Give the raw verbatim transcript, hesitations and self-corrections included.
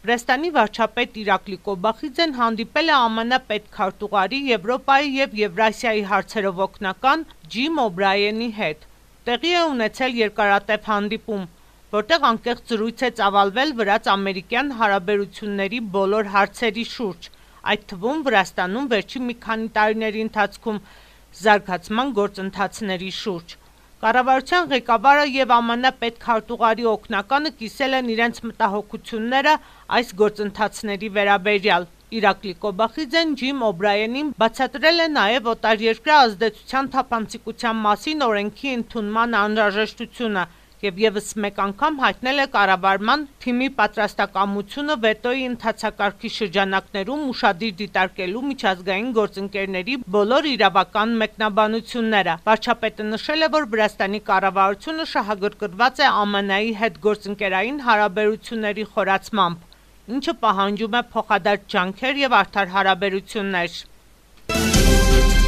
Վրաստանի վարչապետ Իրակլի Կոբախիձեն հանդիպել է ԱՄՆ պետքարտուղարի Եվրոպայի և Եվրասիայի հարցերով օգնական Ջիմ Օբրայենի հետ։ Տեղի է ունեցել երկարատև հանդիպում, որտեղ անկեղծ զրույց է ծավալվել վրաց-ամերիկյան հարաբերությունների բոլոր հարցերի շուրջ, այդ թվում Վրաստանում վերջին մի քանի տարիների ընթացքում զարգացման գործընթացների շուրջ։ Կառավարության ղեկավարը և ԱՄՆ պետքարտուղարի օգնականը կիսել են իրենց մտահոգությունները այս գործընթացների վերաբերյալ։ Իրակլի Կոբախիձեն Ջիմ Օբրայենին բացատրել է նաև օտարերկրյա ազդեցության թափանցիկության մասին օրենքի ընդունման անհրաժեշտությունը և ևս մեկ անգամ հայտնել է կառավարման թիմի պատրաստակամությունը վետոյի ընթացակարգի շրջանակներում ուշադիր դիտարկելու միջազգային գործընկերների բոլոր իրավական մեկնաբանությունները։ Վարչապետը նշել է, որ Վրաստանի կառավարությունը շահագրգռված է ԱՄՆ-ի հետ գործընկերային հարաբերությունների խորացմամբ, ինչը պահանջում է փոխադարձ ջանքեր և արդար հարաբերություններ։